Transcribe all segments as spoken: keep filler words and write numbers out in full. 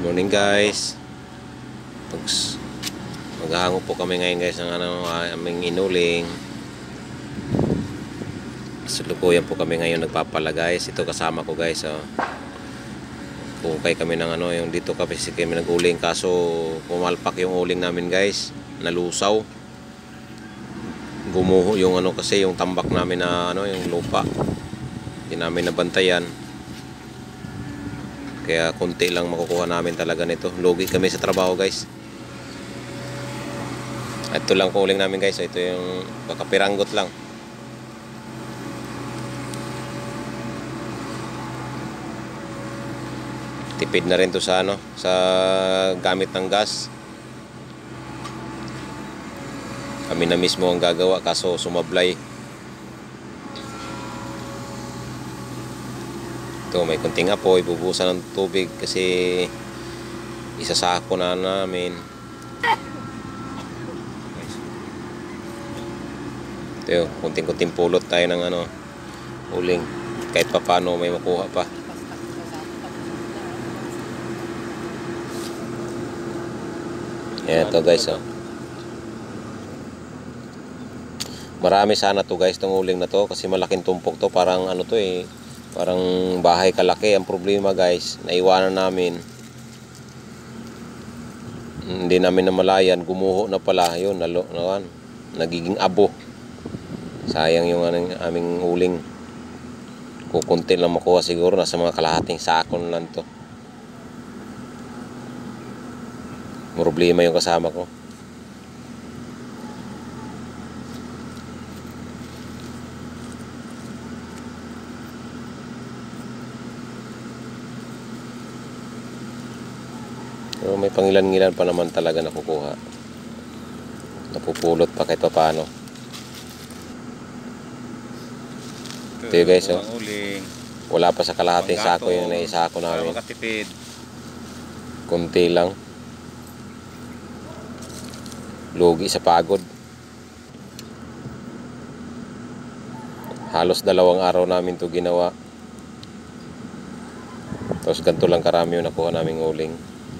Morning guys. Maghahango po kami ngayon guys ng ano, aming inuling. Sulukuyan po kami ngayon nagpapala guys. Ito kasama ko guys. Oh. Kukay kami ng ano, yung dito kami si kami naguling kaso pumalpak yung uling namin guys. Nalusaw. Gumuho yung ano kasi yung tambak namin na ano, yung lupa. Hindi namin nabantayan. Kaya konti lang makukuha namin talaga nito. Lugi kami sa trabaho guys. Ito lang kuling namin guys. Ito yung kakapiranggot lang. Tipid na rin to sa ano, sa gamit ng gas. Kami na mismo ang gagawa kaso sumablay. Ito may kunting apoy, bubusan ng tubig kasi isasako na namin. Ito, kunting-kunting pulot tayo ng ano, uling. Kahit pa paano may makuha pa. Yan ito guys, oh. Marami sana to guys, tong uling na to kasi malaking tumpok to, parang ano to eh, parang bahay kalaki. Ang problema guys, naiwanan namin, hindi namin namalayan, gumuho na pala yun, nalo, nawan, nagiging abo. Sayang yung anong, aming uling. Kukunti lang makuha siguro, nasa mga kalahating sakon lang to. Problema yung kasama ko. So, may pangilan-ngilan pa naman talaga nakukuha. Napupulot pa kahit pa paano. Ito yun guys, oh. Wala pa sa kalahating sako yung naisako namin. Kunti lang. Lugi sa pagod. Halos dalawang araw namin to ginawa. Tapos ganito lang karami yung nakuha naming uling.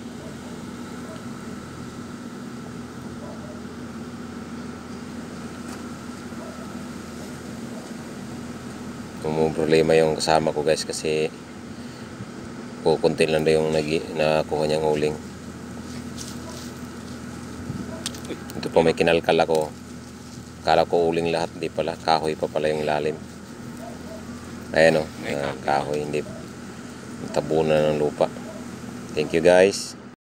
Problema yung kasama ko guys kasi kukunti lang na yung nakuha niyang uling. Ito po may kinalkal ako. Kala ko uling lahat, hindi pala. Kahoy pa pala yung lalim. Ayan o, uh, kahoy, hindi tabunan ng lupa. Thank you guys.